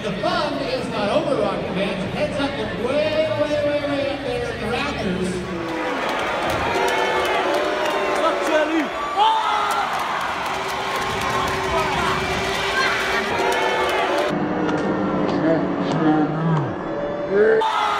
And the fun is not over, Rocky Fans. Heads up and way up there in the rafters. Up, Jelly! Oh!